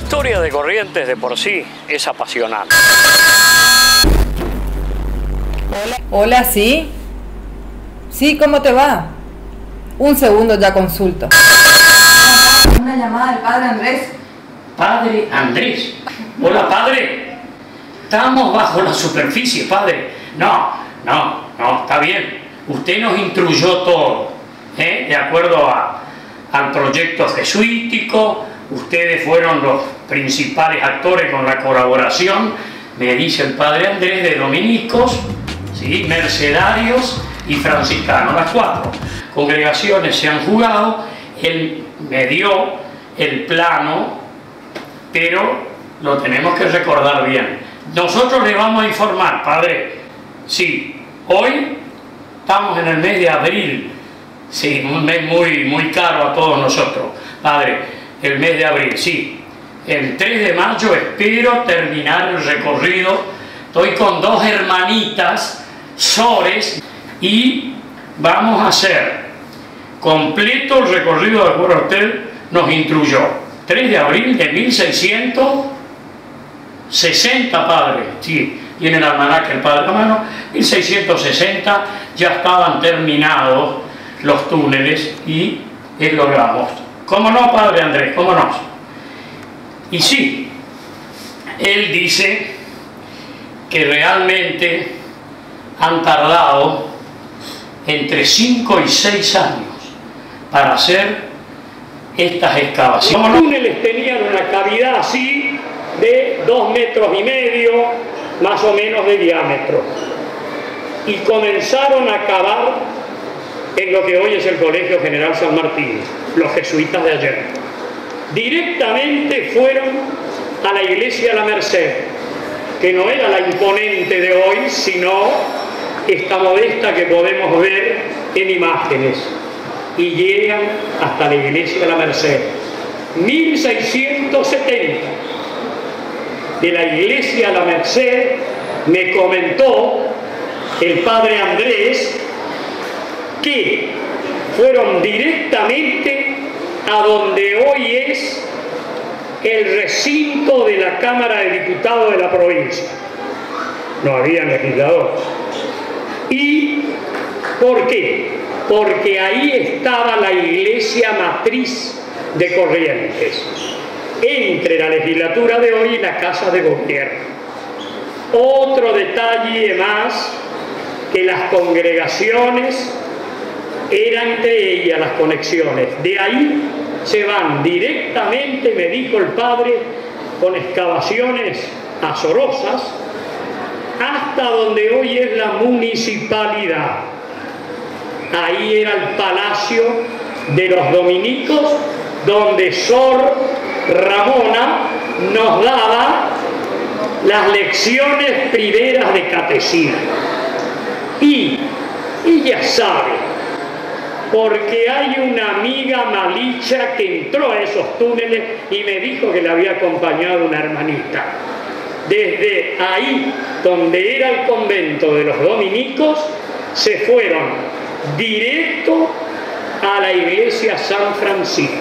historia de Corrientes de por sí es apasionante. Hola, ¿sí? Sí, ¿cómo te va? Un segundo, ya consulto. Una llamada del padre Andrés. ¿Padre Andrés? Hola, padre. Estamos bajo la superficie, padre. No, está bien. Usted nos instruyó todo, de acuerdo al proyecto jesuítico. Ustedes fueron los principales actores con la colaboración, me dice el padre Andrés, de dominicos, ¿sí?, mercedarios y franciscanos. Las 4 congregaciones se han jugado. Él me dio el plano, pero lo tenemos que recordar bien. Nosotros le vamos a informar, padre. Sí, hoy estamos en el mes de abril. Sí, un mes muy caro a todos nosotros, padre, el mes de abril, sí. El 3 de mayo espero terminar el recorrido. Estoy con 2 hermanitas, Sores, y vamos a hacer completo el recorrido de acuerdo a usted nos instruyó. 3 de abril de 1660, padre, sí, tiene el almanaque el padre a mano. 1660 ya estaban terminados los túneles y logramos. ¿Cómo no, padre Andrés? ¿Cómo no? Y sí, él dice que realmente han tardado entre 5 y 6 años para hacer estas excavaciones. Los túneles tenían una cavidad así de 2,5 metros, más o menos, de diámetro, y comenzaron a cavar en lo que hoy es el Colegio General San Martín, los jesuitas de ayer. Directamente fueron a la iglesia La Merced, que no era la imponente de hoy, sino esta modesta que podemos ver en imágenes, y llegan hasta la iglesia La Merced. 1670. De la iglesia La Merced me comentó el padre Andrés que fueron directamente a donde hoy es el recinto de la Cámara de Diputados de la provincia. No había legislador. ¿Y por qué? Porque ahí estaba la iglesia matriz de Corrientes, entre la legislatura de hoy y la Casa de Gobierno. Otro detalle más, que las congregaciones eran entre ellas las conexiones. De ahí se van directamente, me dijo el padre, con excavaciones azorosas, hasta donde hoy es la municipalidad. Ahí era el palacio de los dominicos, donde Sor Ramona nos daba las lecciones primeras de catecismo. Y ella sabe, porque hay una amiga malicha que entró a esos túneles y me dijo que le había acompañado una hermanita. Desde ahí, donde era el convento de los dominicos, se fueron directo a la iglesia San Francisco.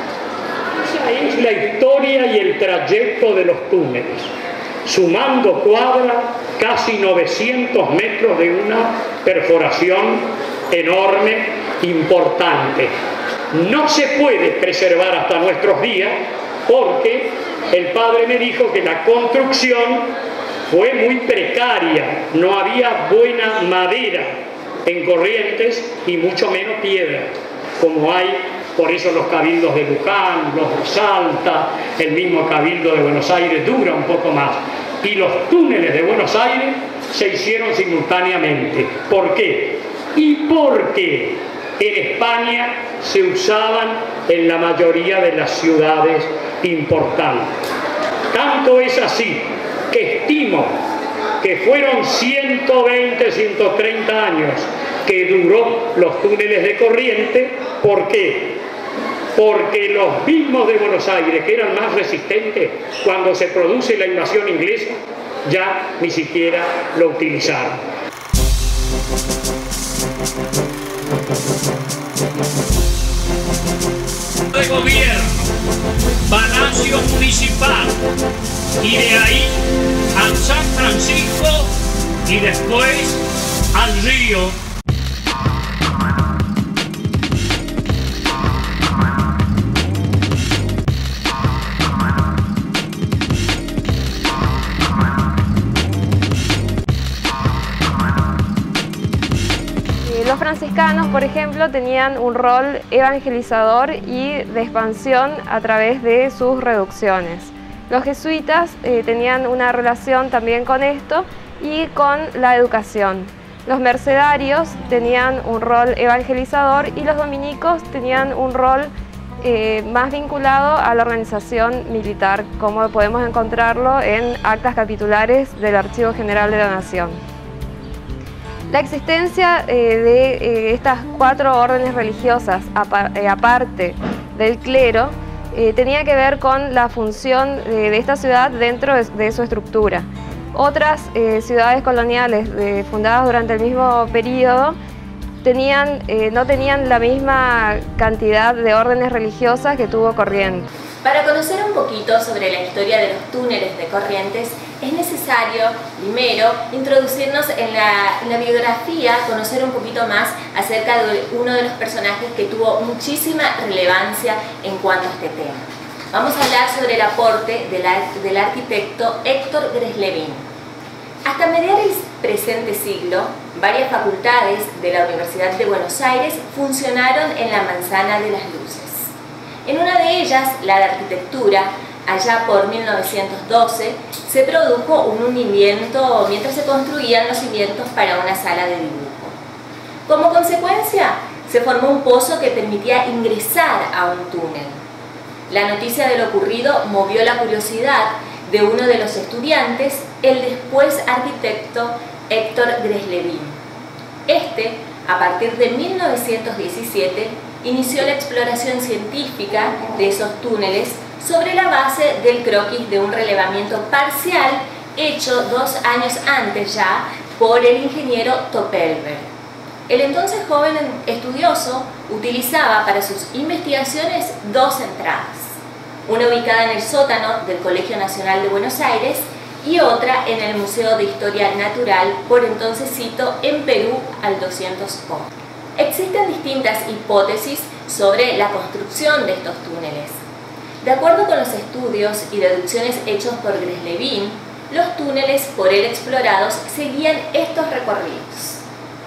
Esa es la historia y el trayecto de los túneles. Sumando cuadra, casi 900 metros de una perforación enorme, importante. No se puede preservar hasta nuestros días porque el padre me dijo que la construcción fue muy precaria, no había buena madera en Corrientes y mucho menos piedra, como hay, por eso los cabildos de Luján, los de Salta, el mismo cabildo de Buenos Aires dura un poco más. Y los túneles de Buenos Aires se hicieron simultáneamente. ¿Por qué? Y porque en España se usaban en la mayoría de las ciudades importantes. Tanto es así que estimo que fueron 120, 130 años que duró los túneles de Corrientes. ¿Por qué? Porque los mismos de Buenos Aires, que eran más resistentes, cuando se produce la invasión inglesa, ya ni siquiera lo utilizaron. De gobierno, banal. Palacio Municipal y de ahí al San Francisco y después al río. Los franciscanos, por ejemplo, tenían un rol evangelizador y de expansión a través de sus reducciones. Los jesuitas tenían una relación también con esto y con la educación. Los mercedarios tenían un rol evangelizador y los dominicos tenían un rol más vinculado a la organización militar, como podemos encontrarlo en actas capitulares del Archivo General de la Nación. La existencia de estas 4 órdenes religiosas, aparte del clero, tenía que ver con la función de esta ciudad dentro de su estructura. Otras ciudades coloniales fundadas durante el mismo periodo no tenían la misma cantidad de órdenes religiosas que tuvo Corrientes. Para conocer un poquito sobre la historia de los túneles de Corrientes, es necesario, primero, introducirnos en la biografía, conocer un poquito más acerca de uno de los personajes que tuvo muchísima relevancia en cuanto a este tema. Vamos a hablar sobre el aporte del arquitecto Héctor Greslevín. Hasta mediados del presente siglo, varias facultades de la Universidad de Buenos Aires funcionaron en la Manzana de las Luces. En una de ellas, la de Arquitectura, allá por 1912, se produjo un hundimiento mientras se construían los cimientos para una sala de dibujo. Como consecuencia, se formó un pozo que permitía ingresar a un túnel. La noticia de lo ocurrido movió la curiosidad de uno de los estudiantes, el después arquitecto Héctor Greslevín. A partir de 1917, inició la exploración científica de esos túneles sobre la base del croquis de un relevamiento parcial hecho 2 años antes ya por el ingeniero Topelberg. El entonces joven estudioso utilizaba para sus investigaciones 2 entradas, una ubicada en el sótano del Colegio Nacional de Buenos Aires y otra en el Museo de Historia Natural, por entonces cito, en Perú al 201. Existen distintas hipótesis sobre la construcción de estos túneles. De acuerdo con los estudios y deducciones hechos por Greslevín, los túneles por él explorados seguían estos recorridos.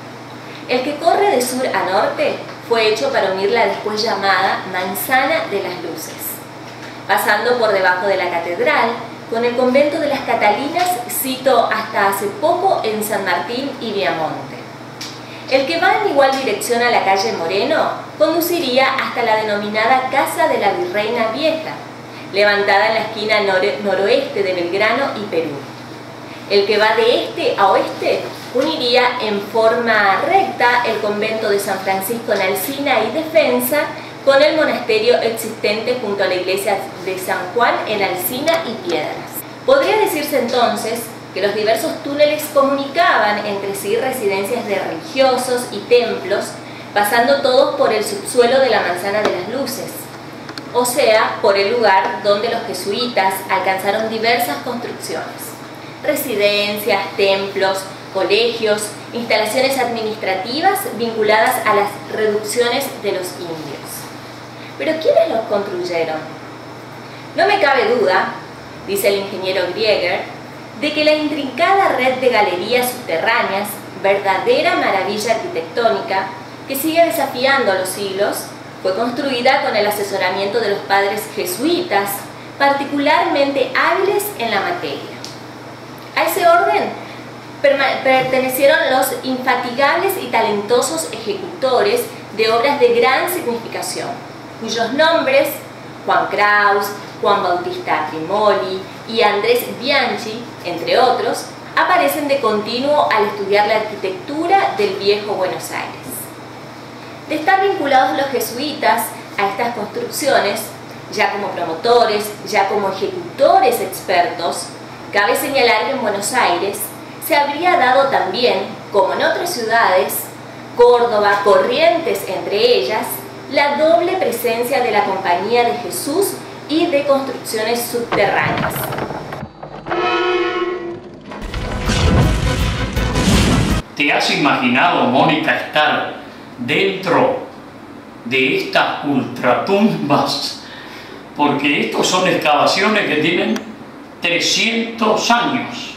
El que corre de sur a norte fue hecho para unir la después llamada Manzana de las Luces, pasando por debajo de la catedral, con el convento de las Catalinas, cito hasta hace poco en San Martín y Viamonte. El que va en igual dirección a la calle Moreno conduciría hasta la denominada Casa de la Virreina Vieja, levantada en la esquina noroeste de Belgrano y Perú. El que va de este a oeste uniría en forma recta el convento de San Francisco en Alsina y Defensa con el monasterio existente junto a la iglesia de San Juan en Alsina y Piedras. Podría decirse entonces que los diversos túneles comunicaban entre sí residencias de religiosos y templos, pasando todos por el subsuelo de la Manzana de las Luces, o sea, por el lugar donde los jesuitas alcanzaron diversas construcciones: residencias, templos, colegios, instalaciones administrativas vinculadas a las reducciones de los indios. ¿Pero quiénes los construyeron? No me cabe duda, dice el ingeniero Grieger, de que la intrincada red de galerías subterráneas, verdadera maravilla arquitectónica, que sigue desafiando a los siglos, fue construida con el asesoramiento de los padres jesuitas, particularmente hábiles en la materia. A ese orden pertenecieron los infatigables y talentosos ejecutores de obras de gran significación, cuyos nombres, Juan Kraus, Juan Bautista Trimoli y Andrés Bianchi, entre otros, aparecen de continuo al estudiar la arquitectura del viejo Buenos Aires. De estar vinculados los jesuitas a estas construcciones, ya como promotores, ya como ejecutores expertos, cabe señalar que en Buenos Aires se habría dado también, como en otras ciudades, Córdoba, Corrientes entre ellas, la doble presencia de la Compañía de Jesús y de construcciones subterráneas. ¿Te has imaginado, Mónica, estar dentro de estas ultratumbas? Porque estos son excavaciones que tienen 300 años.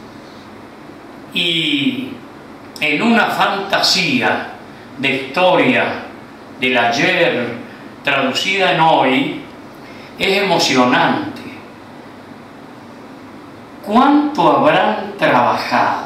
Y en una fantasía de historia del ayer traducida en hoy, es emocionante. ¿Cuánto habrán trabajado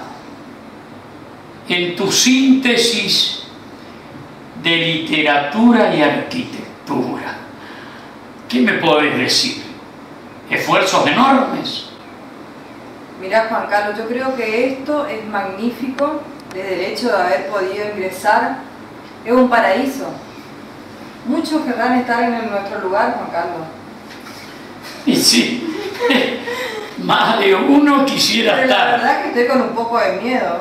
en tu síntesis de literatura y arquitectura? ¿Qué me puedes decir? ¿Esfuerzos enormes? Mirá, Juan Carlos, yo creo que esto es magnífico desde el hecho de haber podido ingresar. Es un paraíso. Muchos querrán estar en nuestro lugar, Juan Carlos. Y sí, más de uno quisiera Pero estar. la verdad que estoy con un poco de miedo.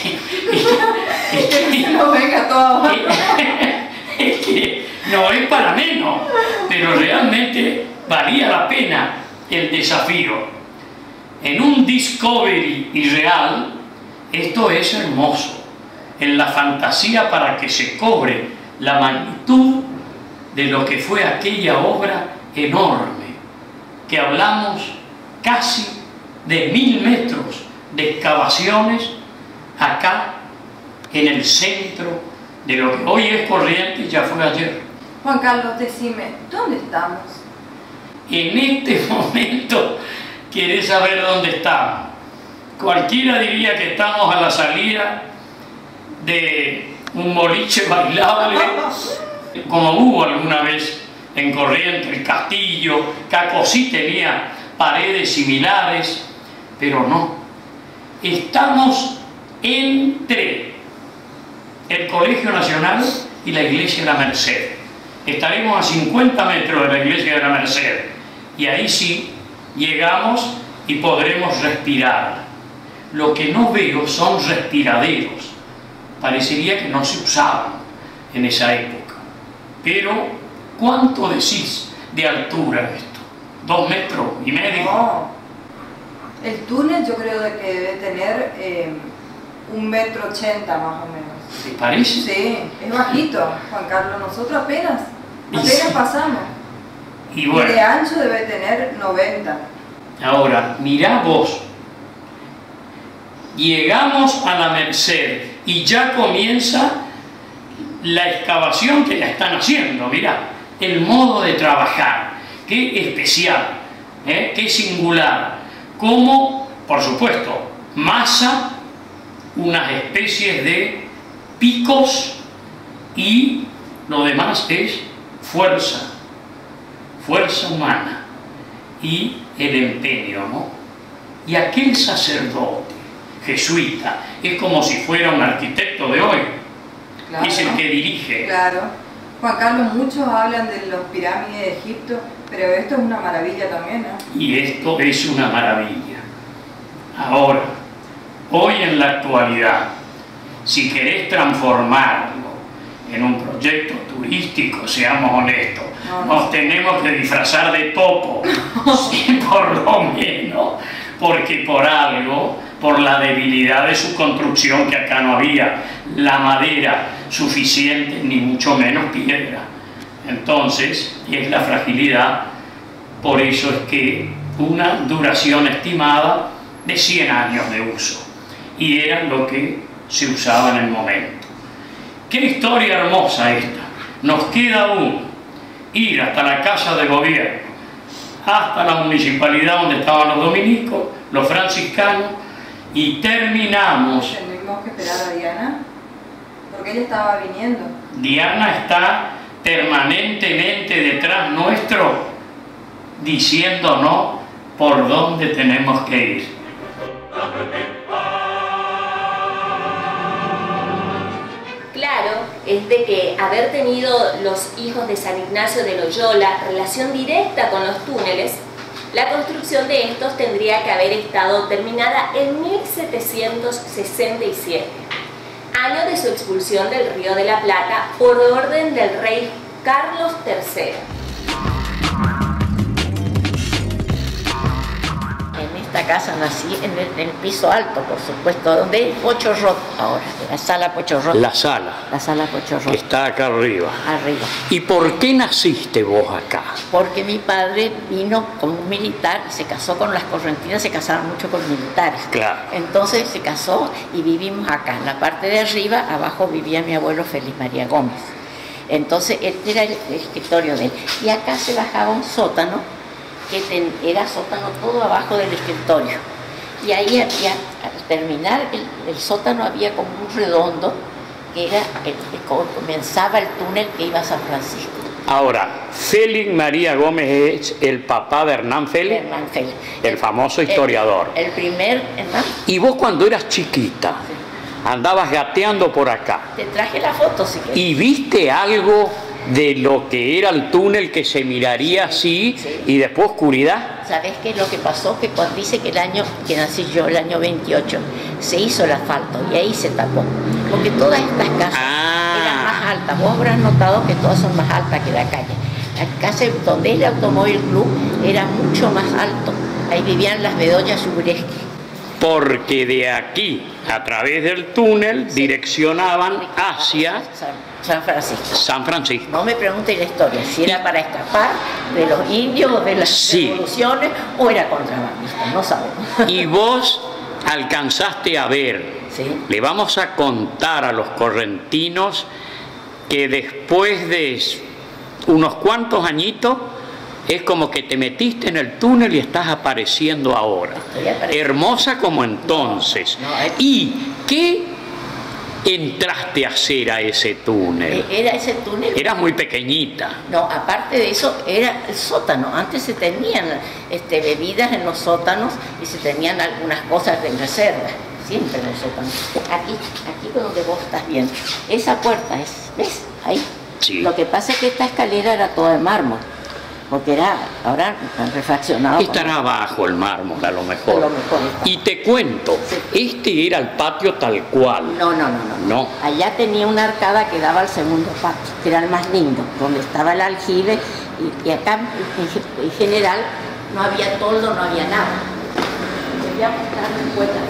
Que no venga todo abajo. Es que no es para menos, pero realmente valía la pena el desafío. En un Discovery irreal, esto es hermoso. En la fantasía, para que se cobre la magnitud de lo que fue aquella obra enorme, que hablamos casi de 1000 metros de excavaciones acá en el centro de lo que hoy es Corrientes, ya fue ayer. Juan Carlos, decime, ¿dónde estamos? En este momento, ¿querés saber dónde estamos? Cualquiera diría que estamos a la salida de un boliche bailable, como hubo alguna vez en Corrientes, el Castillo. Cacosí tenía paredes similares, pero no. Estamos entre el Colegio Nacional y la Iglesia de la Merced. Estaremos a 50 metros de la Iglesia de la Merced, y ahí sí llegamos y podremos respirar. Lo que no veo son respiraderos. Parecería que no se usaban en esa época. Pero, ¿cuánto decís de altura esto? ¿2,5 metros? No. El túnel yo creo que debe tener 1,80 metros más o menos. ¿Te parece? Sí, es bajito, Juan Carlos. Nosotros apenas pasamos. Y bueno, Y de ancho debe tener 90. ahora, mirá vos. Llegamos a la Merced y ya comienza la excavación que la están haciendo. Mirá, el modo de trabajar, qué especial, qué singular. Como, por supuesto, masa, unas especies de picos, y lo demás es fuerza humana y el empeño, ¿no? Y aquel sacerdote jesuita es como si fuera un arquitecto de hoy. Claro, es el que dirige. Claro. Juan Carlos, muchos hablan de las pirámides de Egipto, pero esto es una maravilla también, ¿no? Y esto es una maravilla. Ahora, hoy en la actualidad, si querés transformarlo en un proyecto turístico, seamos honestos, nos tenemos que disfrazar de topo, sí, por lo menos, porque por algo, por la debilidad de su construcción, que acá no había la madera suficiente, ni mucho menos piedra. Entonces, es la fragilidad. Por eso es que una duración estimada de 100 años de uso, y era lo que se usaba en el momento. Qué historia hermosa esta. Nos queda aún ir hasta la Casa de Gobierno, hasta la municipalidad donde estaban los dominicos, los franciscanos, y terminamos. Tenemos que esperar a Diana, porque ella estaba viniendo. Diana está permanentemente detrás nuestro, diciéndonos por dónde tenemos que ir. Claro, es de que haber tenido los hijos de San Ignacio de Loyola relación directa con los túneles, la construcción de estos tendría que haber estado terminada en 1767, año de su expulsión del Río de la Plata por orden del rey Carlos III. casa, nací en el piso alto, por supuesto, donde es Pochorrot ahora, la sala Pochorrot. La sala. La sala Pochorrot. Que está acá arriba. Arriba. ¿Y por qué naciste vos acá? Porque mi padre vino como un militar y se casó con las correntinas, se casaron mucho con militares. Claro. Entonces se casó y vivimos acá. En la parte de arriba, abajo vivía mi abuelo Félix María Gómez. Entonces este era el escritorio de él. Y acá se bajaba un sótano, que era sótano todo abajo del escritorio. Y ahí había, al terminar el sótano había como un redondo, que era comenzaba el túnel que iba a San Francisco. Ahora, Félix María Gómez es el papá de Hernán Félix, Hernán Félix, el famoso historiador. El primer Hernán. Y vos cuando eras chiquita, andabas gateando por acá. Te traje la foto, si quieres. ¿Y viste algo de lo que era el túnel que se miraría así y después oscuridad? ¿Sabés qué es lo que pasó? Que cuando dice que el año que nací yo, el año 28, se hizo el asfalto y ahí se tapó. Porque todas estas casas eran más altas. Vos habrás notado que todas son más altas que la calle. La casa donde es el Automóvil Club era mucho más alto. Ahí vivían las Bedollas Ubreski. Porque de aquí, a través del túnel, direccionaban hacia San Francisco. San Francisco. No me pregunte la historia, si era para escapar de los indios o de las revoluciones o era contrabandista, no sabemos. Y vos alcanzaste a ver, le vamos a contar a los correntinos que después de unos cuantos añitos es como que te metiste en el túnel y estás apareciendo ahora. Hermosa como entonces. ¿Y qué entraste a hacer a ese túnel? Era ese túnel. Eras muy pequeñita. No, aparte de eso, era el sótano. Antes se tenían bebidas en los sótanos y se tenían algunas cosas de reserva. Siempre en los sótanos. Aquí donde vos estás viendo. Esa puerta es, ¿ves? Ahí. Sí. Lo que pasa es que esta escalera era toda de mármol. Porque ahora han refaccionado. Estará abajo el mármol, a lo mejor. Y te cuento, este era el patio tal cual. No. Allá tenía una arcada que daba al segundo patio, que era el más lindo, donde estaba el aljibe, y acá en general no había toldo, no había nada. Voy a mostrarme en cuenta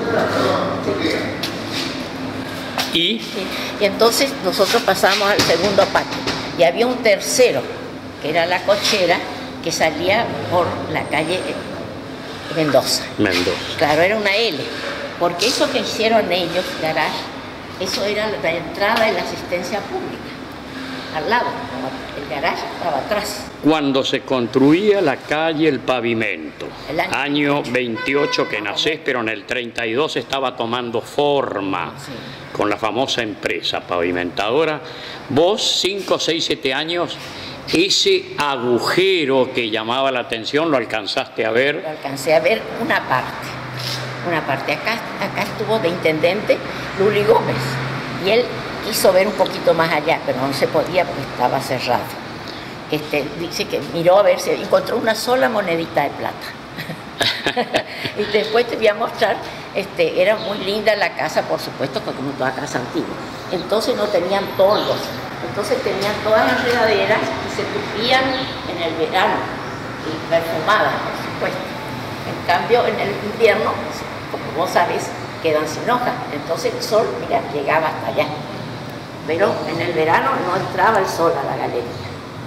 fotos. Y entonces nosotros pasamos al segundo patio, y había un tercero, que era la cochera, que salía por la calle Mendoza. Claro, era una L, porque eso que hicieron ellos, garage, eso era la entrada de la asistencia pública, al lado, el garage estaba atrás. Cuando se construía la calle El Pavimento, año 28 que nacés, pero en el 32 estaba tomando forma con la famosa empresa pavimentadora, vos 5, 6, 7 años, ese agujero que llamaba la atención, ¿lo alcanzaste a ver? Lo alcancé a ver una parte. Acá estuvo de intendente Luli Gómez, y él quiso ver un poquito más allá, pero no se podía porque estaba cerrado. Dice que miró a ver si encontró una sola monedita de plata. Y después te voy a mostrar, era muy linda la casa, por supuesto, como toda casa antigua. Entonces no tenían toldos. Entonces tenían todas las regaderas y se tupían en el verano, y perfumadas, por supuesto. En cambio, en el invierno, como vos sabés, quedan sin hojas. Entonces el sol, mira, llegaba hasta allá. Pero en el verano no entraba el sol a la galería.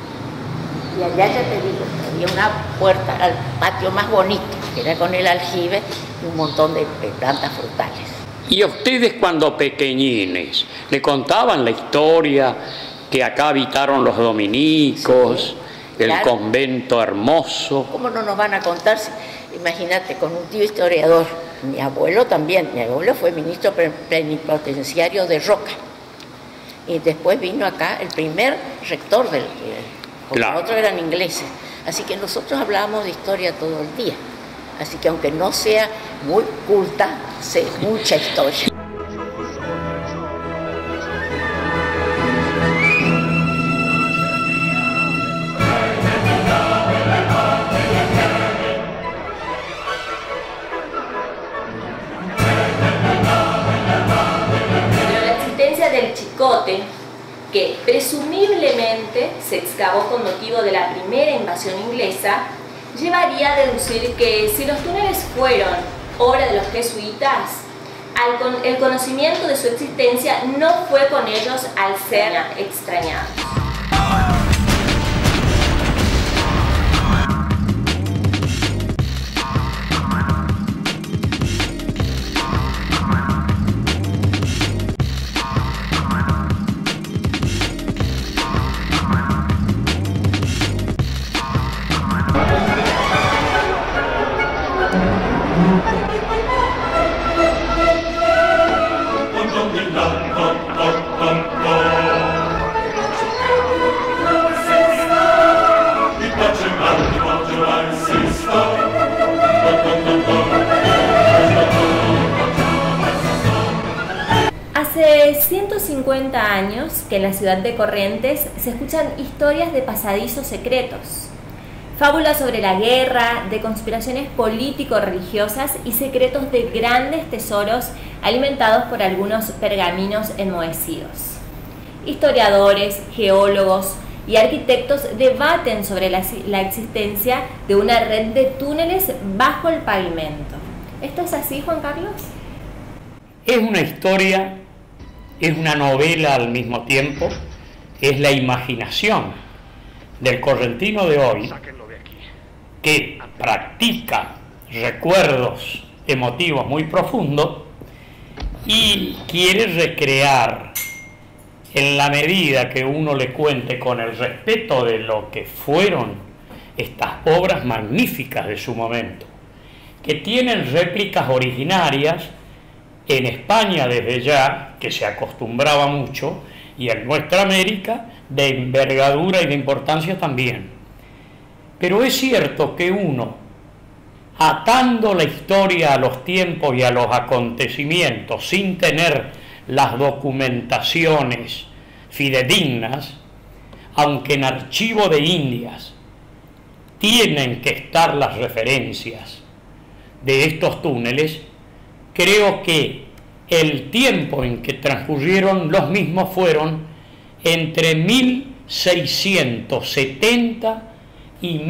Y allá, ya te digo, había una puerta al patio más bonito, que era con el aljibe y un montón de plantas frutales. Y a ustedes cuando pequeñines, ¿le contaban la historia que acá habitaron los dominicos, el convento hermoso? ¿Cómo no nos van a contar? Imagínate, con un tío historiador, mi abuelo también, mi abuelo fue ministro plenipotenciario de Roca. Y después vino acá el primer rector porque los otros eran ingleses. Así que nosotros hablábamos de historia todo el día. Así que aunque no sea muy culta, sé mucha historia. Pero la existencia del chicote, que presumiblemente se excavó con motivo de la primera invasión inglesa, llevaría a deducir que si los túneles fueron obra de los jesuitas, el conocimiento de su existencia no fue con ellos al ser extrañados. Hace 150 años que en la ciudad de Corrientes se escuchan historias de pasadizos secretos, fábulas sobre la guerra, de conspiraciones político-religiosas y secretos de grandes tesoros alimentados por algunos pergaminos enmohecidos. Historiadores, geólogos y arquitectos debaten sobre la existencia de una red de túneles bajo el pavimento. ¿Esto es así, Juan Carlos? Es una historia, es una novela al mismo tiempo, es la imaginación del correntino de hoy que practica recuerdos emotivos muy profundos y quiere recrear, en la medida que uno le cuente con el respeto de lo que fueron estas obras magníficas de su momento, que tienen réplicas originarias en España desde ya, que se acostumbraba mucho, y en nuestra América de envergadura y de importancia también. Pero es cierto que uno, atando la historia a los tiempos y a los acontecimientos sin tener las documentaciones fidedignas, aunque en Archivo de Indias tienen que estar las referencias de estos túneles, creo que el tiempo en que transcurrieron los mismos fueron entre 1670 y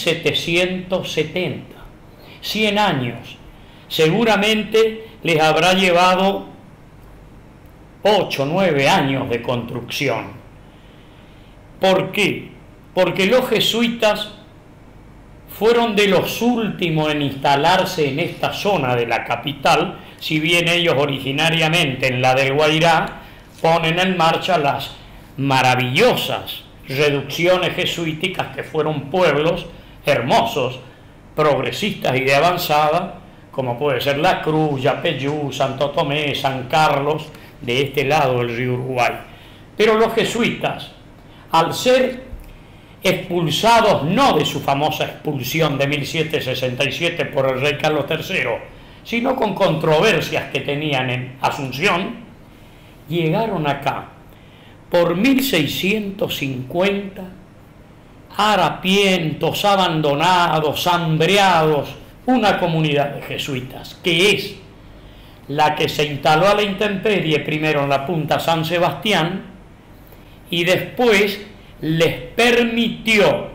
1770, 100 años. Seguramente les habrá llevado 8 o 9 años de construcción. ¿Por qué? Porque los jesuitas fueron de los últimos en instalarse en esta zona de la capital, si bien ellos originariamente en la del Guairá ponen en marcha las maravillosas reducciones jesuíticas, que fueron pueblos hermosos, progresistas y de avanzada, como puede ser La Cruz, Yapeyú, Santo Tomé, San Carlos, de este lado del río Uruguay. Pero los jesuitas, al ser expulsados no de su famosa expulsión de 1767 por el rey Carlos III, sino con controversias que tenían en Asunción, llegaron acá por 1650, harapientos, abandonados, hambreados, una comunidad de jesuitas, que es la que se instaló a la intemperie, primero en la punta San Sebastián, y después les permitió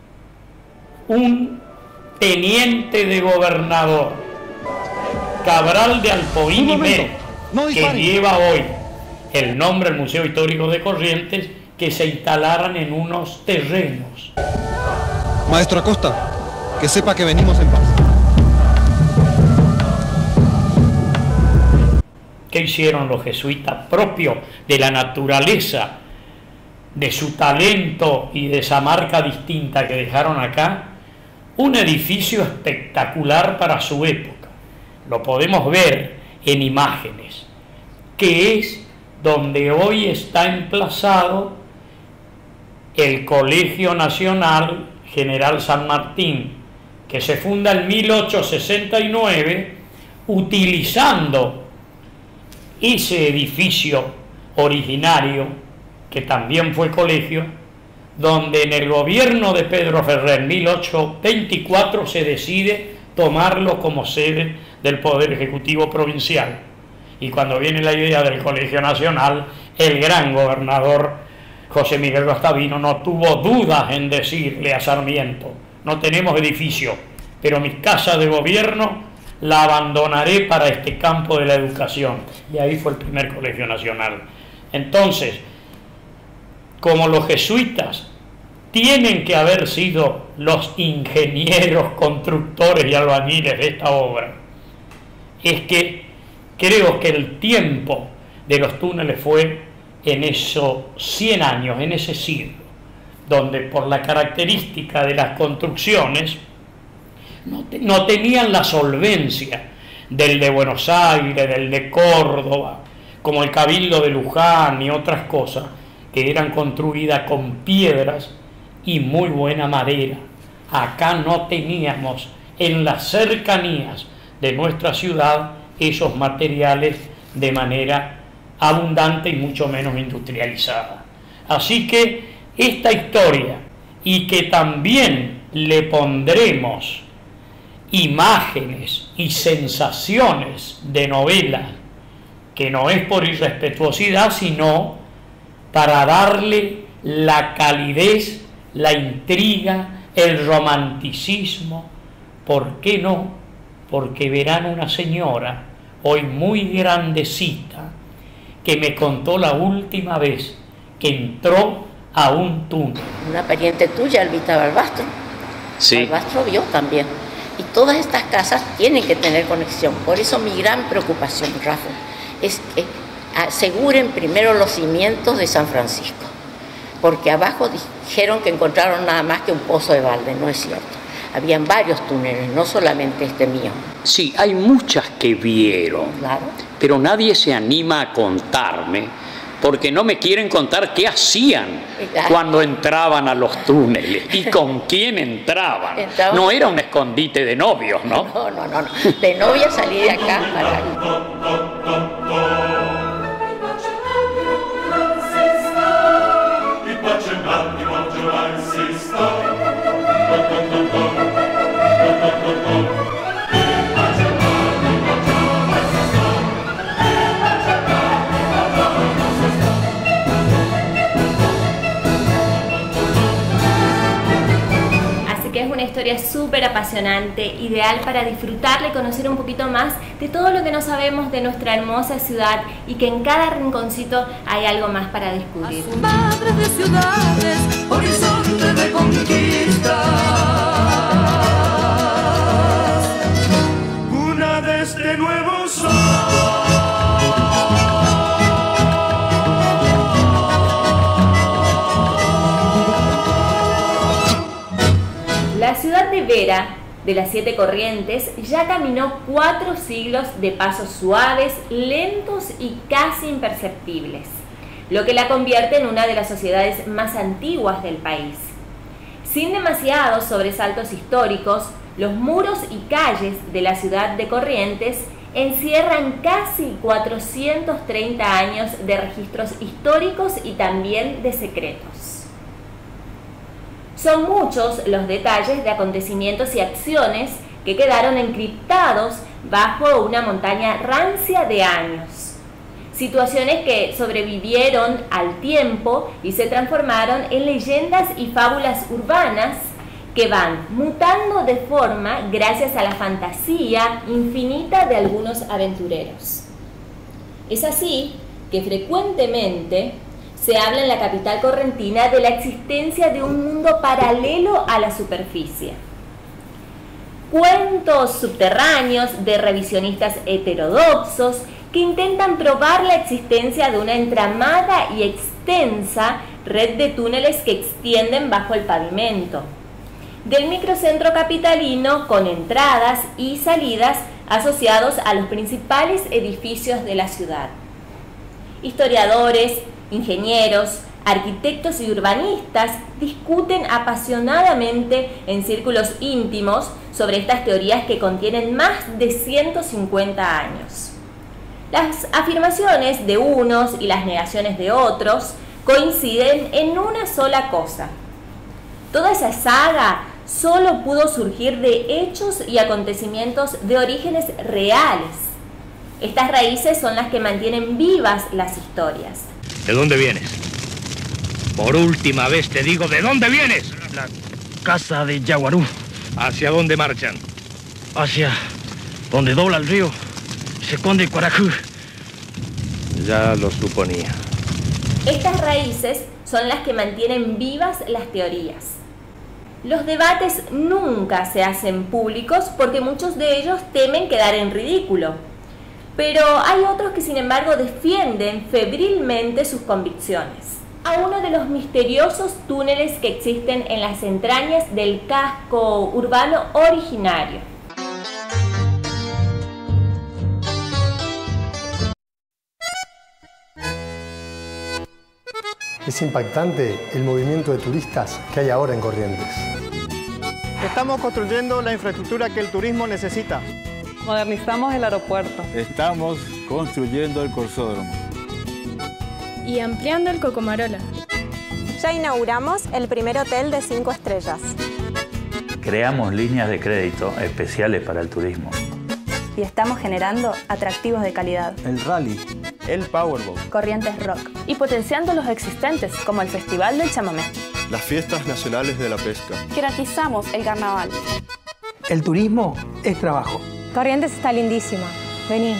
un teniente de gobernador, Cabral de Alpoín y Mero, que lleva hoy el nombre del Museo Histórico de Corrientes, que se instalaran en unos terrenos. Maestro Acosta, que sepa que venimos en paz. ¿Qué hicieron los jesuitas propio de la naturaleza, de su talento y de esa marca distinta que dejaron acá? Un edificio espectacular para su época. Lo podemos ver en imágenes, que es donde hoy está emplazado el Colegio Nacional General San Martín, que se funda en 1869, utilizando ese edificio originario, que también fue colegio, donde en el gobierno de Pedro Ferrer, en 1824, se decide tomarlo como sede del Poder Ejecutivo Provincial. Y cuando viene la idea del Colegio Nacional, el gran gobernador José Miguel Guastavino no tuvo dudas en decirle a Sarmiento: no tenemos edificio, pero mi casa de gobierno la abandonaré para este campo de la educación. Y ahí fue el primer colegio nacional. Entonces, como los jesuitas tienen que haber sido los ingenieros, constructores y albañiles de esta obra, es que creo que el tiempo de los túneles fue en esos 100 años, en ese siglo, donde por la característica de las construcciones no tenían la solvencia del de Buenos Aires, del de Córdoba, como el Cabildo de Luján y otras cosas, que eran construidas con piedras y muy buena madera. Acá no teníamos en las cercanías de nuestra ciudad esos materiales de manera abundante y mucho menos industrializada. Así que esta historia, y que también le pondremos imágenes y sensaciones de novela, que no es por irrespetuosidad, sino para darle la calidez, la intriga, el romanticismo. ¿Por qué no? Porque verán una señora, hoy muy grandecita, que me contó la última vez que entró a un túnel. Una pariente tuya, Elvita Balbastro. Sí. Balbastro vio también. Y todas estas casas tienen que tener conexión. Por eso mi gran preocupación, Rafa, es que aseguren primero los cimientos de San Francisco. Porque abajo dijeron que encontraron nada más que un pozo de balde. No es cierto. Habían varios túneles, no solamente este mío. Sí, hay muchas que vieron, Claro. pero nadie se anima a contarme, porque no me quieren contar qué hacían cuando entraban a los túneles y con quién entraban. No era un escondite de novios, ¿no? No. De novia salí de acá para... Es una historia súper apasionante, ideal para disfrutarla y conocer un poquito más de todo lo que no sabemos de nuestra hermosa ciudad, y que en cada rinconcito hay algo más para descubrir. Madres de ciudades, horizonte de conquistas, una de este nuevo sol. La ciudad de Vera, de las 7 Corrientes, ya caminó 4 siglos de pasos suaves, lentos y casi imperceptibles, lo que la convierte en una de las sociedades más antiguas del país. Sin demasiados sobresaltos históricos, los muros y calles de la ciudad de Corrientes encierran casi 430 años de registros históricos y también de secretos. Son muchos los detalles de acontecimientos y acciones que quedaron encriptados bajo una montaña rancia de años. Situaciones que sobrevivieron al tiempo y se transformaron en leyendas y fábulas urbanas que van mutando de forma gracias a la fantasía infinita de algunos aventureros. Es así que frecuentemente se habla en la capital correntina de la existencia de un mundo paralelo a la superficie. Cuentos subterráneos de revisionistas heterodoxos que intentan probar la existencia de una entramada y extensa red de túneles que extienden bajo el pavimento del microcentro capitalino, con entradas y salidas asociados a los principales edificios de la ciudad. Historiadores, ingenieros, arquitectos y urbanistas discuten apasionadamente en círculos íntimos sobre estas teorías que contienen más de 150 años. Las afirmaciones de unos y las negaciones de otros coinciden en una sola cosa. Toda esa saga solo pudo surgir de hechos y acontecimientos de orígenes reales. Estas raíces son las que mantienen vivas las historias. ¿De dónde vienes? Por última vez te digo, ¿de dónde vienes? La casa de Yaguarú. ¿Hacia dónde marchan? Hacia Donde dobla el río, se esconde Cuarajú. Ya lo suponía. Estas raíces son las que mantienen vivas las teorías. Los debates nunca se hacen públicos porque muchos de ellos temen quedar en ridículo. Pero hay otros que sin embargo defienden febrilmente sus convicciones. A uno de los misteriosos túneles que existen en las entrañas del casco urbano originario. Es impactante el movimiento de turistas que hay ahora en Corrientes. Estamos construyendo la infraestructura que el turismo necesita. Modernizamos el aeropuerto. Estamos construyendo el Corsódromo. Y ampliando el Cocomarola. Ya inauguramos el primer hotel de 5 estrellas. Creamos líneas de crédito especiales para el turismo. Y estamos generando atractivos de calidad. El rally. El Powerball. Corrientes Rock. Y potenciando los existentes, como el Festival del Chamamé. Las fiestas nacionales de la pesca. Jerarquizamos el carnaval. El turismo es trabajo. Corrientes está lindísima. Vení.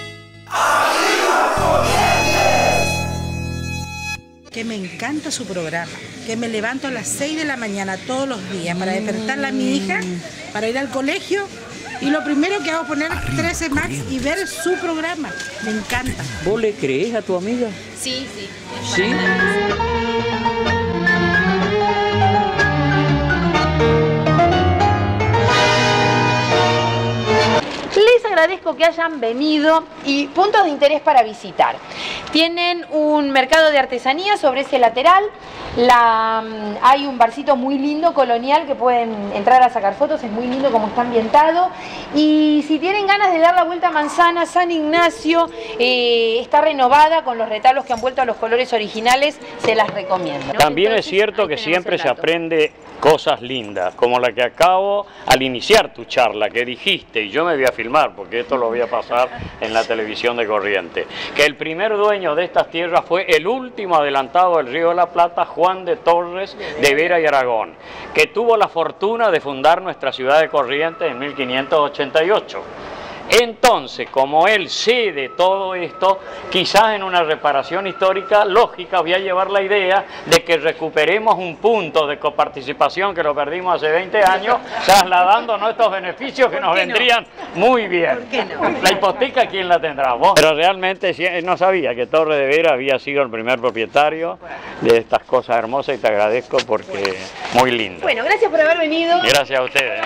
Que me encanta su programa, que me levanto a las 6 de la mañana todos los días para despertarla a mi hija, para ir al colegio, y lo primero que hago es poner 13 Max y ver su programa. Me encanta. ¿Vos le creés a tu amiga? Sí, sí. ¿Sí? Les agradezco que hayan venido y puntos de interés para visitar. Tienen un mercado de artesanía sobre ese lateral. Hay un barcito muy lindo, colonial, que pueden entrar a sacar fotos, es muy lindo como está ambientado. Y si tienen ganas de dar la vuelta a Manzana, San Ignacio está renovada con los retablos que han vuelto a los colores originales, se las recomiendo. También es cierto que siempre se aprende cosas lindas, como la que acabo al iniciar tu charla, que dijiste, y yo me voy a filmar, porque esto lo voy a pasar en la televisión de Corrientes, que el primer dueño de estas tierras fue el último adelantado del Río de la Plata, Juan de Torres de Vera y Aragón, que tuvo la fortuna de fundar nuestra ciudad de Corrientes en 1588. Entonces, como él cede todo esto, quizás en una reparación histórica lógica voy a llevar la idea de que recuperemos un punto de coparticipación que lo perdimos hace 20 años, trasladándonos estos beneficios que nos vendrían muy bien. ¿Por qué no? La hipoteca, ¿quién la tendrá? ¿Vos? Pero realmente no sabía que Torres de Vera había sido el primer propietario de estas cosas hermosas y te agradezco porque muy lindo. Bueno, gracias por haber venido. Gracias a ustedes.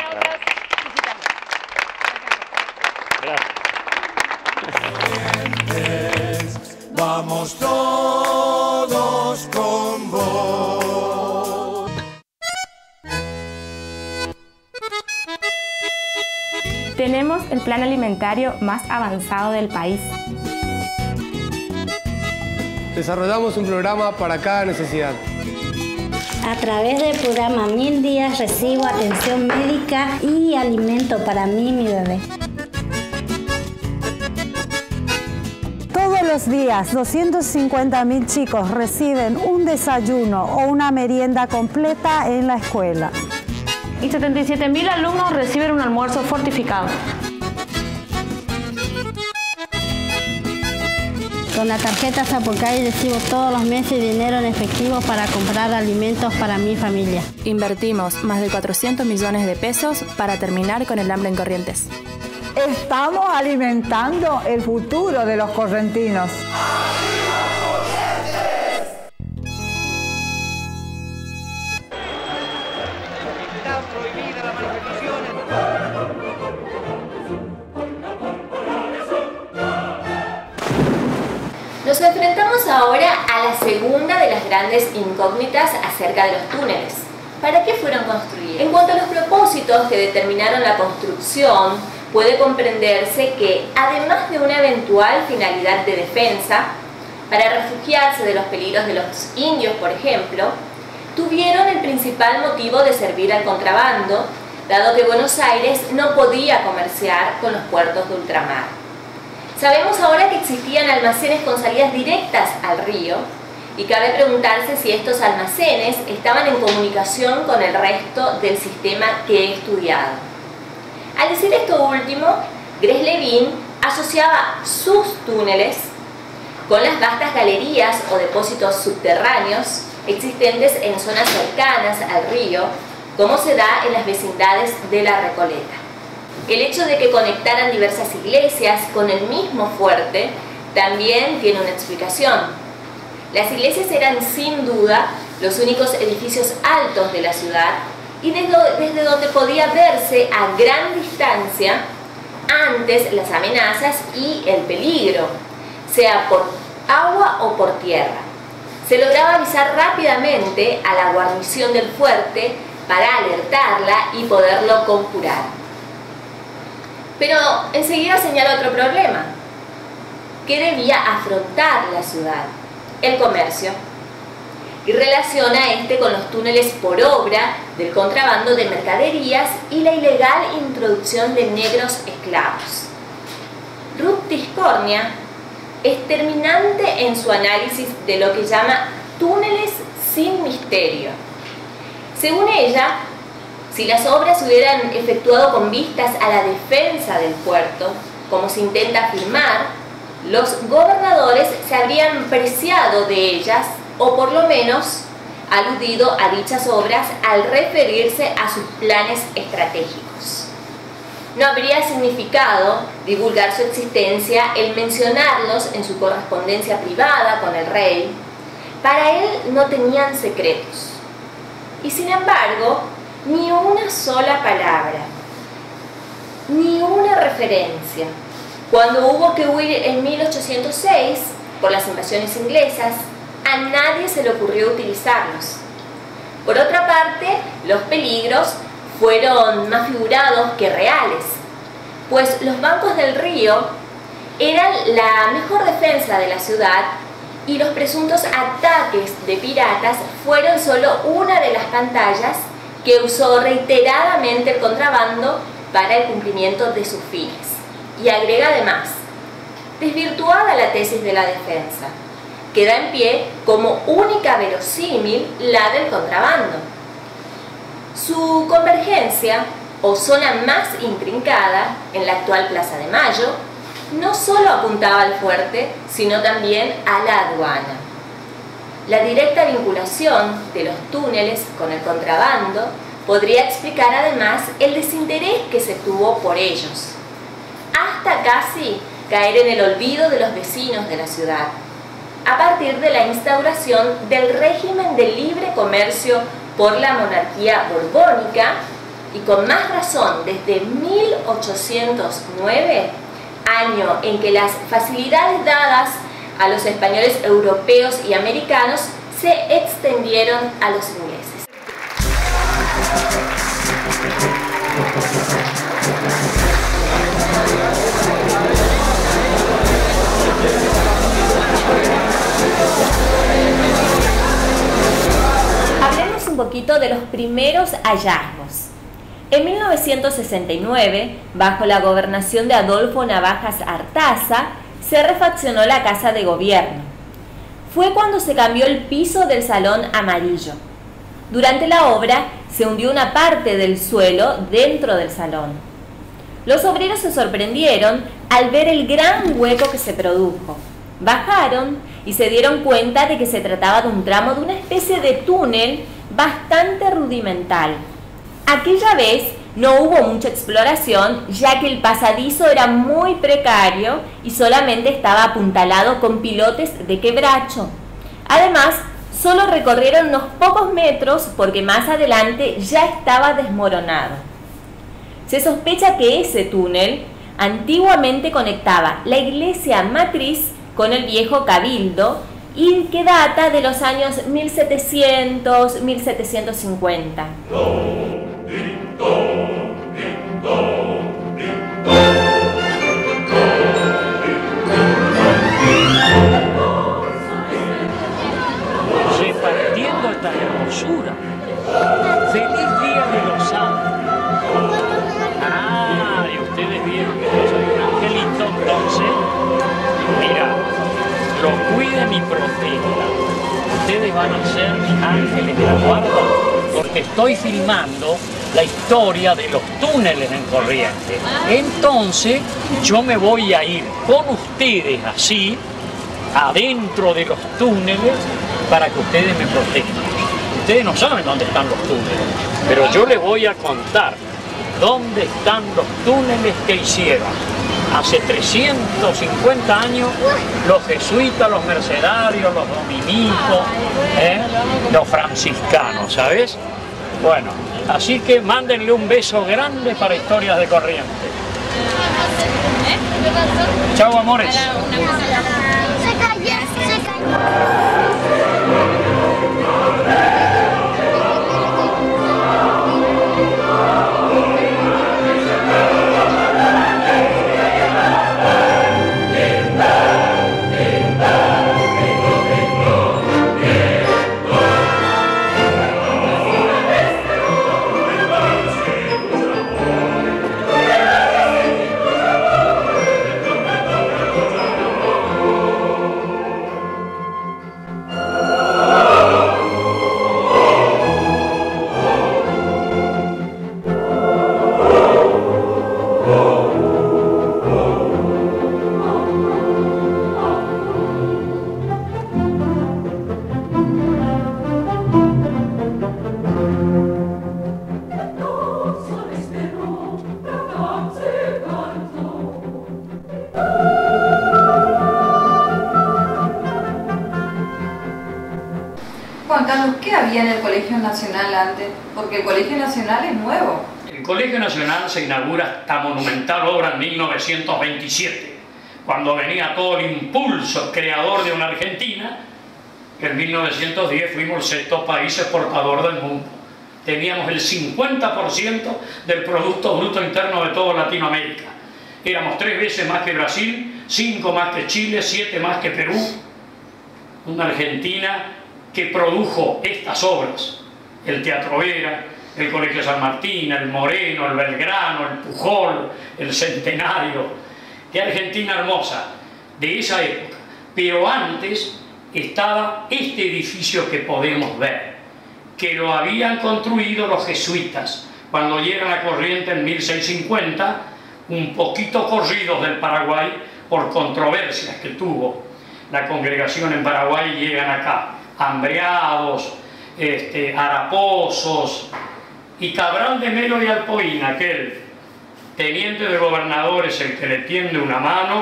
Vamos todos con vos. Tenemos el plan alimentario más avanzado del país. Desarrollamos un programa para cada necesidad. A través del programa 1000 días recibo atención médica y alimento para mí y mi bebé. Todos los días, 250.000 chicos reciben un desayuno o una merienda completa en la escuela. Y 77.000 alumnos reciben un almuerzo fortificado. Con la tarjeta Zapucay recibo todos los meses dinero en efectivo para comprar alimentos para mi familia. Invertimos más de 400 millones de pesos para terminar con el hambre en Corrientes. Estamos alimentando el futuro de los correntinos. Nos enfrentamos ahora a la segunda de las grandes incógnitas acerca de los túneles. ¿Para qué fueron construidos? En cuanto a los propósitos que determinaron la construcción, puede comprenderse que, además de una eventual finalidad de defensa, para refugiarse de los peligros de los indios, por ejemplo, tuvieron el principal motivo de servir al contrabando, dado que Buenos Aires no podía comerciar con los puertos de ultramar. Sabemos ahora que existían almacenes con salidas directas al río, y cabe preguntarse si estos almacenes estaban en comunicación con el resto del sistema que he estudiado. Al decir esto último, Gresslevin asociaba sus túneles con las vastas galerías o depósitos subterráneos existentes en zonas cercanas al río, como se da en las vecindades de la Recoleta. El hecho de que conectaran diversas iglesias con el mismo fuerte también tiene una explicación. Las iglesias eran sin duda los únicos edificios altos de la ciudad y desde donde podía verse a gran distancia antes las amenazas y el peligro, sea por agua o por tierra. Se lograba avisar rápidamente a la guarnición del fuerte para alertarla y poderlo conjurar. Pero enseguida señala otro problema, que debía afrontar la ciudad: el comercio, y relaciona este con los túneles por obra del contrabando de mercaderías y la ilegal introducción de negros esclavos. Ruth Tiscornia es terminante en su análisis de lo que llama túneles sin misterio. Según ella, si las obras se hubieran efectuado con vistas a la defensa del puerto, como se intenta afirmar, los gobernadores se habrían preciado de ellas o por lo menos aludido a dichas obras al referirse a sus planes estratégicos. No habría significado divulgar su existencia el mencionarlos en su correspondencia privada con el rey. Para él no tenían secretos. Y sin embargo, ni una sola palabra, ni una referencia. Cuando hubo que huir en 1806 por las invasiones inglesas, a nadie se le ocurrió utilizarlos. Por otra parte, los peligros fueron más figurados que reales, pues los bancos del río eran la mejor defensa de la ciudad y los presuntos ataques de piratas fueron solo una de las pantallas que usó reiteradamente el contrabando para el cumplimiento de sus fines. Y agrega además, desvirtuada la tesis de la defensa, queda en pie como única verosímil la del contrabando. Su convergencia, o zona más intrincada, en la actual Plaza de Mayo, no solo apuntaba al fuerte, sino también a la aduana. La directa vinculación de los túneles con el contrabando podría explicar además el desinterés que se tuvo por ellos, hasta casi caer en el olvido de los vecinos de la ciudad, a partir de la instauración del régimen de libre comercio por la monarquía borbónica, y con más razón desde 1809, año en que las facilidades dadas a los españoles europeos y americanos se extendieron a los ingleses. Hablemos un poquito de los primeros hallazgos. En 1969, bajo la gobernación de Adolfo Navajas Artaza, se refaccionó la Casa de Gobierno. Fue cuando se cambió el piso del Salón Amarillo. Durante la obra, se hundió una parte del suelo dentro del salón. Los obreros se sorprendieron al ver el gran hueco que se produjo. Bajaron y se dieron cuenta de que se trataba de un tramo de una especie de túnel bastante rudimental. Aquella vez no hubo mucha exploración, ya que el pasadizo era muy precario y solamente estaba apuntalado con pilotes de quebracho. Además, solo recorrieron unos pocos metros porque más adelante ya estaba desmoronado. Se sospecha que ese túnel antiguamente conectaba la iglesia matriz con el viejo cabildo y que data de los años 1700-1750. Repartiendo esta hermosura. Feliz Día de los Santos. Ah, y ustedes vieron que yo soy un angelito, entonces. Mira, los cuiden y protejan. Ustedes van a ser mis ángeles de la guarda, porque estoy filmando la historia de los túneles en Corrientes. Entonces yo me voy a ir con ustedes así, adentro de los túneles, para que ustedes me protejan. Ustedes no saben dónde están los túneles, pero yo les voy a contar dónde están los túneles que hicieron hace 350 años los jesuitas, los mercedarios, los dominicos, los franciscanos, ¿sabes? Bueno, así que mándenle un beso grande para Historias de Corrientes. Chao, amores. Juan Carlos, ¿qué había en el Colegio Nacional antes? Porque el Colegio Nacional es nuevo. El Colegio Nacional se inaugura esta monumental obra en 1927, cuando venía todo el impulso creador de una Argentina, que en 1910 fuimos el sexto país exportador del mundo. Teníamos el 50% del Producto Bruto Interno de toda Latinoamérica. Éramos 3 veces más que Brasil, 5 más que Chile, 7 más que Perú. Una Argentina que produjo estas obras: el Teatro Vera, el Colegio San Martín, el Moreno, el Belgrano, el Pujol, el Centenario. ¡Qué Argentina hermosa! De esa época. Pero antes estaba este edificio que podemos ver, que lo habían construido los jesuitas cuando llegan a Corrientes en 1650, un poquito corridos del Paraguay por controversias que tuvo la congregación en Paraguay. Llegan acá hambreados, haraposos, y Cabral de Melo y Alpoín, aquel teniente de gobernador, es el que le tiende una mano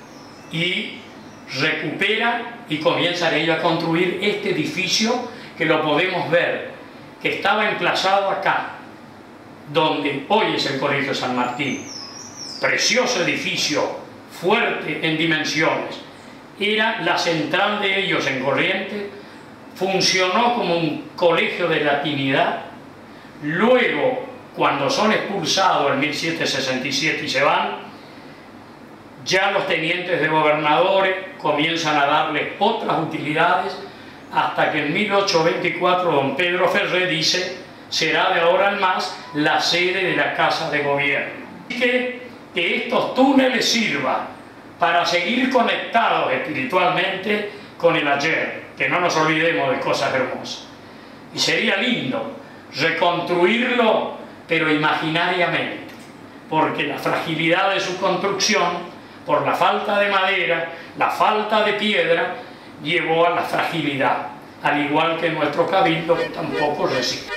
y recupera, y comienzan ellos a construir este edificio que lo podemos ver, que estaba emplazado acá, donde hoy es el Colegio San Martín. Precioso edificio, fuerte en dimensiones. Era la central de ellos en Corrientes, funcionó como un colegio de latinidad. Luego, cuando son expulsados en 1767 y se van, ya los tenientes de gobernadores comienzan a darles otras utilidades, hasta que en 1824 don Pedro Ferré dice: será de ahora en más la sede de la Casa de Gobierno. Así que estos túneles sirvan para seguir conectados espiritualmente con el ayer, que no nos olvidemos de cosas hermosas. Y sería lindo reconstruirlo, pero imaginariamente, porque la fragilidad de su construcción, por la falta de madera, la falta de piedra, llevó a la fragilidad, al igual que nuestro cabildo, que tampoco resiste.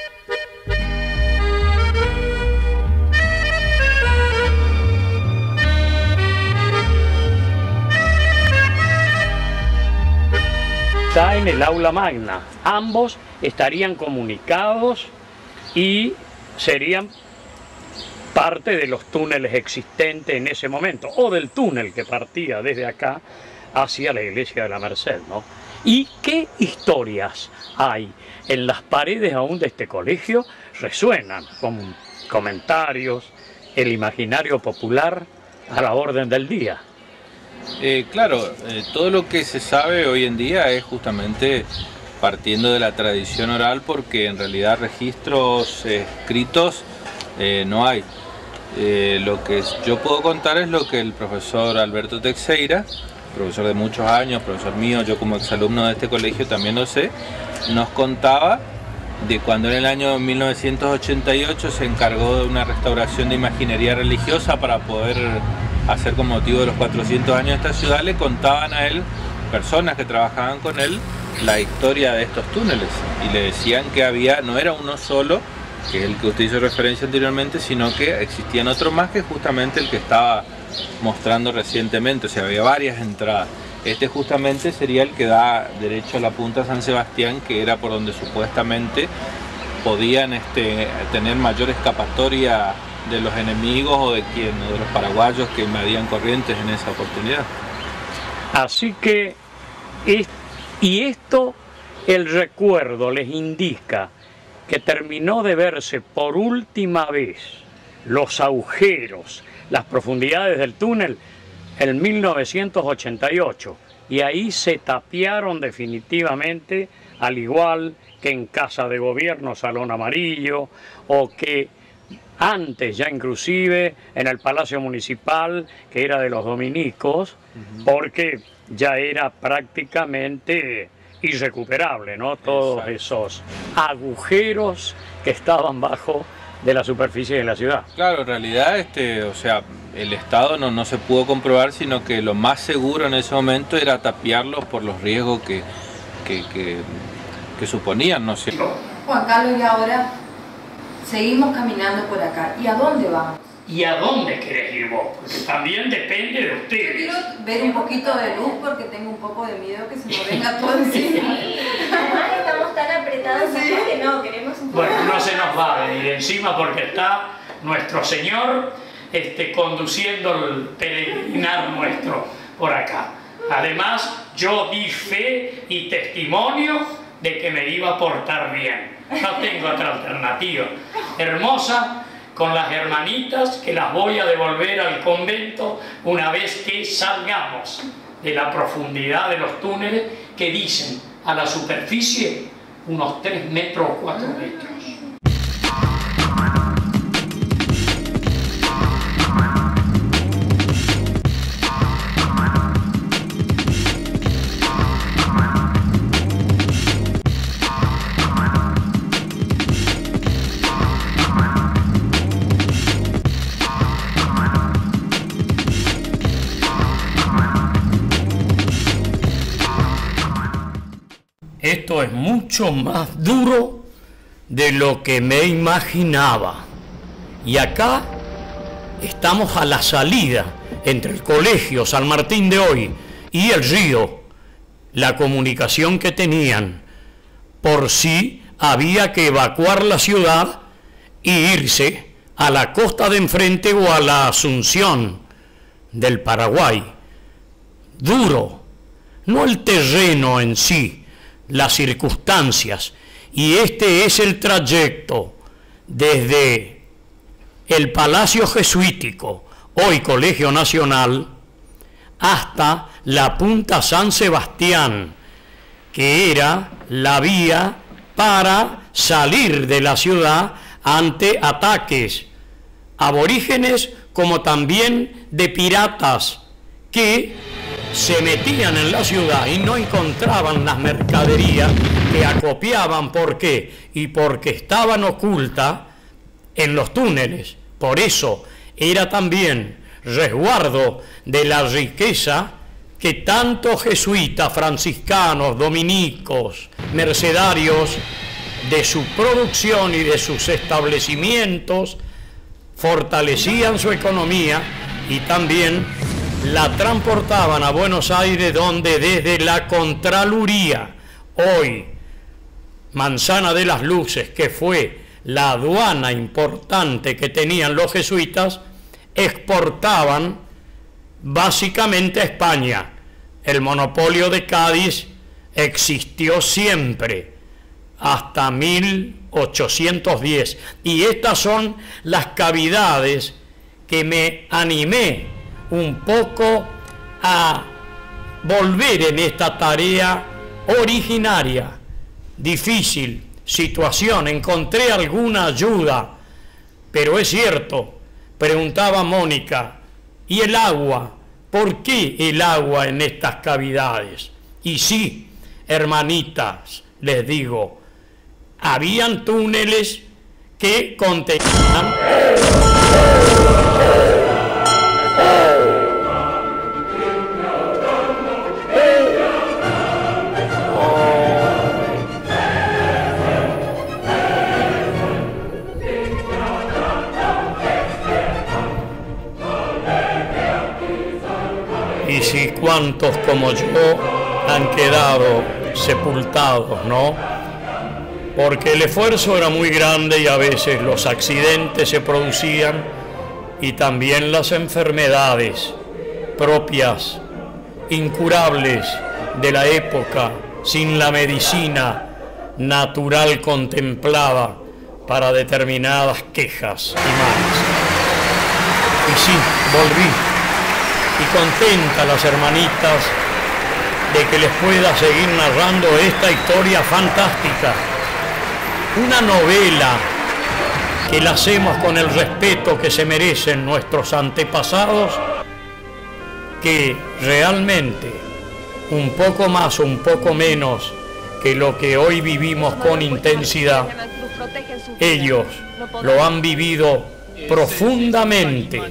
Está en el aula magna. Ambos estarían comunicados y serían parte de los túneles existentes en ese momento, o del túnel que partía desde acá hacia la iglesia de la Merced, ¿no? ¿Y qué historias hay en las paredes aún de este colegio? Resuenan con comentarios, el imaginario popular a la orden del día. Claro, todo lo que se sabe hoy en día es justamente partiendo de la tradición oral, porque en realidad registros escritos no hay. Lo que yo puedo contar es lo que el profesor Alberto Teixeira, profesor de muchos años, profesor mío, yo como exalumno de este colegio también lo sé, nos contaba de cuando en el año 1988 se encargó de una restauración de imaginería religiosa para poder hacer con motivo de los 400 años de esta ciudad, le contaban a él, personas que trabajaban con él, la historia de estos túneles, y le decían que había, no era uno solo, que es el que usted hizo referencia anteriormente, sino que existían otros más, que justamente el que estaba mostrando recientemente, o sea, había varias entradas. Este justamente sería el que da derecho a la Punta San Sebastián, que era por donde supuestamente podían tener mayor escapatoria de los enemigos o de los paraguayos que invadían Corrientes en esa oportunidad. Así que, esto, el recuerdo les indica que terminó de verse por última vez los agujeros, las profundidades del túnel en 1988, y ahí se tapiaron definitivamente, al igual que en Casa de Gobierno, Salón Amarillo, o que antes ya inclusive en el Palacio Municipal, que era de los dominicos, porque ya era prácticamente irrecuperable, ¿no? Todos esos agujeros que estaban bajo de la superficie de la ciudad. Claro, en realidad, o sea, el Estado no se pudo comprobar, sino que lo más seguro en ese momento era tapiarlos por los riesgos que suponían, ¿no es cierto? Juan Carlos, y ahora seguimos caminando por acá. ¿Y a dónde vamos? ¿Y a dónde querés ir vos? Porque también depende de ustedes. Quiero ver un poquito de luz porque tengo un poco de miedo que se nos venga todo encima. Además estamos tan apretados que no, queremos un poco. Bueno, no se nos va a venir encima porque está nuestro Señor conduciendo el peregrinar nuestro por acá. Además, yo di fe y testimonio de que me iba a portar bien. No tengo otra alternativa. Hermosa, con las hermanitas que las voy a devolver al convento una vez que salgamos de la profundidad de los túneles, que dicen a la superficie unos 3 metros o 4 metros. Esto es mucho más duro de lo que me imaginaba. Y acá estamos a la salida entre el colegio San Martín de hoy y el río. La comunicación que tenían por si había que evacuar la ciudad e irse a la costa de enfrente o a la Asunción del Paraguay. Duro, no el terreno en sí, las circunstancias, y este es el trayecto desde el Palacio Jesuítico, hoy Colegio Nacional, hasta la Punta San Sebastián, que era la vía para salir de la ciudad ante ataques aborígenes como también de piratas que se metían en la ciudad y no encontraban las mercaderías que acopiaban. ¿Por qué? Y porque estaban ocultas en los túneles. Por eso era también resguardo de la riqueza que tantos jesuitas, franciscanos, dominicos, mercedarios de su producción y de sus establecimientos fortalecían su economía y también la transportaban a Buenos Aires, donde desde la Contraloría, hoy Manzana de las Luces, que fue la aduana importante que tenían los jesuitas, exportaban básicamente a España. El monopolio de Cádiz existió siempre, hasta 1810. Y estas son las cavidades que me animé un poco a volver en esta tarea originaria, difícil situación. Encontré alguna ayuda, pero es cierto, preguntaba Mónica, ¿y el agua? ¿Por qué el agua en estas cavidades? Y sí, hermanitas, les digo, habían túneles que contenían y si cuantos como yo han quedado sepultados, ¿no? Porque el esfuerzo era muy grande y a veces los accidentes se producían y también las enfermedades propias, incurables de la época, sin la medicina natural contemplada para determinadas quejas y males. Y sí, volví. Y contenta las hermanitas de que les pueda seguir narrando esta historia fantástica. Una novela que la hacemos con el respeto que se merecen nuestros antepasados, que realmente un poco más o un poco menos que lo que hoy vivimos con intensidad, ellos lo han vivido profundamente,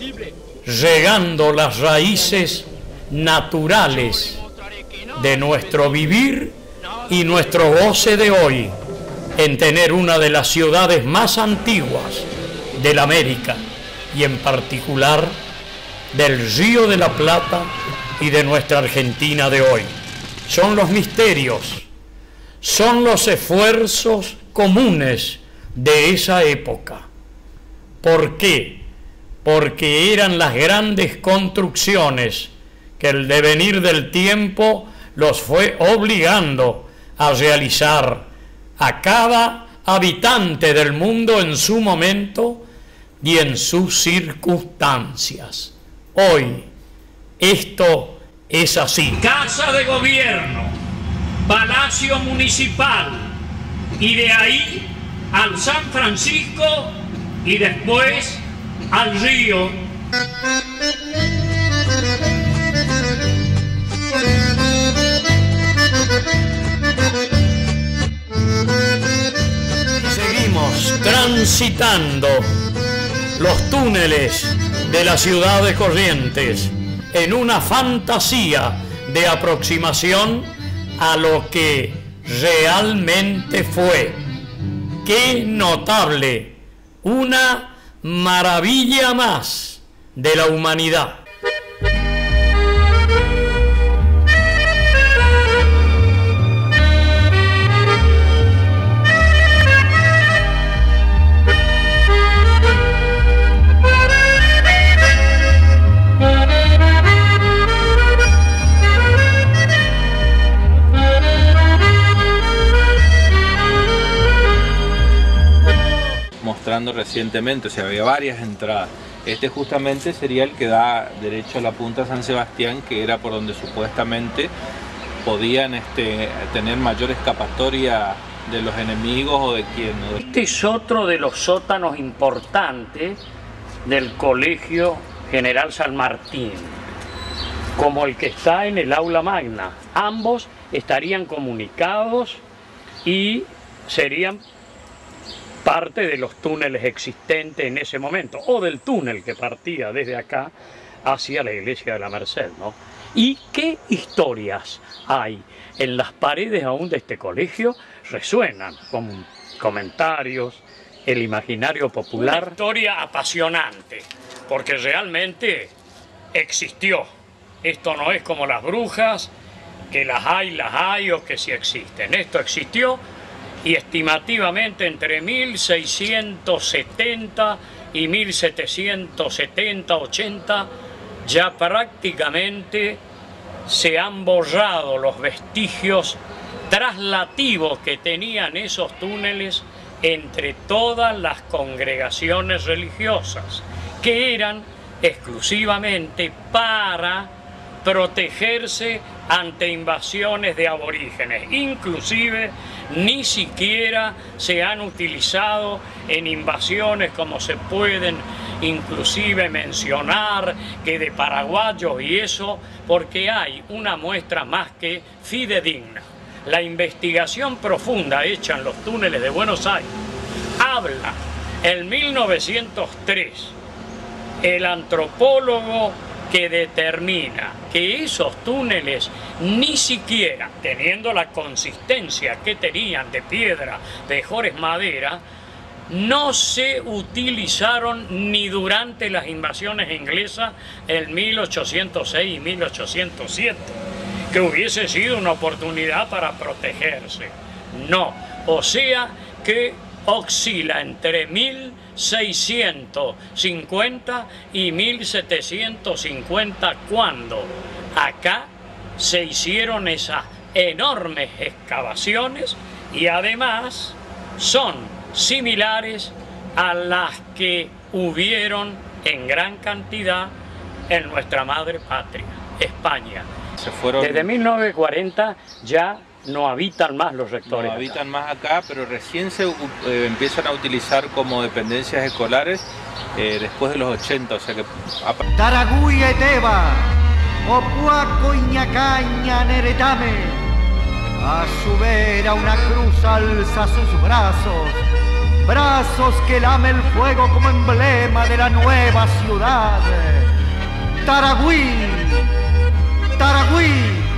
regando las raíces naturales de nuestro vivir y nuestro goce de hoy en tener una de las ciudades más antiguas de la América y en particular del Río de la Plata y de nuestra Argentina de hoy. Son los misterios, son los esfuerzos comunes de esa época. ¿Por qué? Porque eran las grandes construcciones que el devenir del tiempo los fue obligando a realizar a cada habitante del mundo en su momento y en sus circunstancias. Hoy esto es así. Casa de Gobierno, Palacio Municipal y de ahí al San Francisco y después al río. Seguimos transitando los túneles de la ciudad de Corrientes en una fantasía de aproximación a lo que realmente fue. ¡Qué notable! Una maravilla más de la humanidad. Mostrando recientemente, o sea, había varias entradas. Este justamente sería el que da derecho a la Punta San Sebastián, que era por donde supuestamente podían tener mayor escapatoria de los enemigos o de quien. Este es otro de los sótanos importantes del Colegio General San Martín, como el que está en el aula magna. Ambos estarían comunicados y serían parte de los túneles existentes en ese momento, o del túnel que partía desde acá hacia la iglesia de la Merced, ¿no? ¿Y qué historias hay en las paredes aún de este colegio? Resuenan con comentarios, el imaginario popular. Una historia apasionante, porque realmente existió. Esto no es como las brujas, que las hay o que sí existen. Esto existió. Y estimativamente entre 1670 y 1770-80 ya prácticamente se han borrado los vestigios traslativos que tenían esos túneles entre todas las congregaciones religiosas, que eran exclusivamente para protegerse ante invasiones de aborígenes. Inclusive ni siquiera se han utilizado en invasiones como se pueden inclusive mencionar que de paraguayos y eso, porque hay una muestra más que fidedigna. la investigación profunda hecha en los túneles de Buenos Aires habla en 1903 el antropólogo que determina que esos túneles ni siquiera, teniendo la consistencia que tenían de piedra, de mejores madera, no se utilizaron ni durante las invasiones inglesas en 1806 y 1807, que hubiese sido una oportunidad para protegerse. No, o sea que oscila entre 1650 y 1750 cuando acá se hicieron esas enormes excavaciones y además son similares a las que hubieron en gran cantidad en nuestra madre patria, España. Desde 1940 ya no habitan más los rectores. No habitan más acá, pero recién se empiezan a utilizar como dependencias escolares después de los 80, o sea que... Taragüí eteba, Opuaco Iñacaña Neretame, a su vera una cruz alza sus brazos, brazos que lame el fuego como emblema de la nueva ciudad. Taragüí, Taragüí.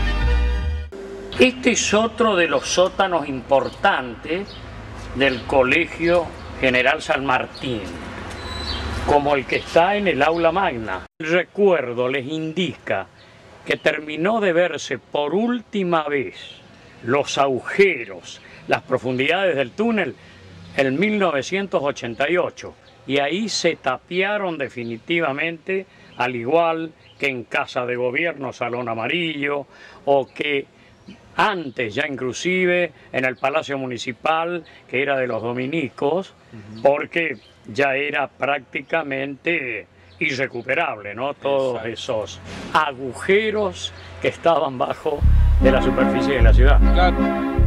Este es otro de los sótanos importantes del Colegio General San Martín, como el que está en el aula magna. El recuerdo les indica que terminó de verse por última vez los agujeros, las profundidades del túnel en 1988 y ahí se tapiaron definitivamente, al igual que en Casa de Gobierno Salón Amarillo o que antes ya inclusive en el Palacio Municipal, que era de los dominicos, porque ya era prácticamente irrecuperable, ¿no? Todos esos agujeros que estaban bajo de la superficie de la ciudad. Claro.